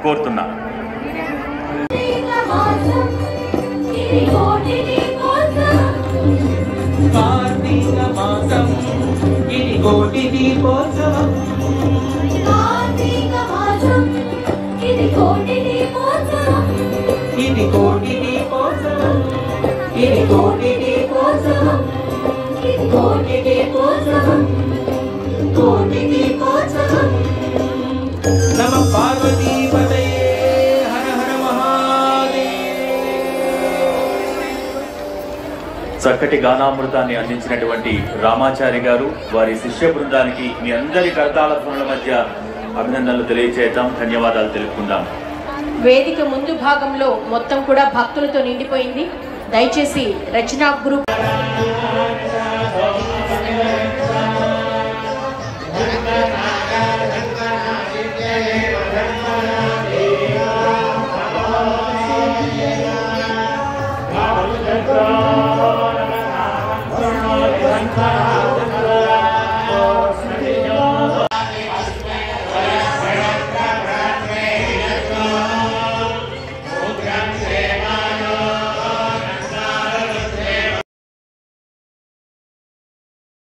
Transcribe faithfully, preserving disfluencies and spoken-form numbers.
కోరుతున్నా. नमः पार्वती पतये हर हर महादेव. చక్కటి గానామృతాన్ని అందించినటువంటి రామాచారి గారు, వారి శిష్య బృందానికి మీ అందరి కరతాళ ధ్వనుల మధ్య అభినందనలు తెలియజేద్దాం, ధన్యవాదాలు తెలుపుకుందాం. వేదిక ముందు భాగంలో మొత్తం కూడా భక్తులతో నిండిపోయింది. దయచేసి రచనా గ్రూప్ Bye.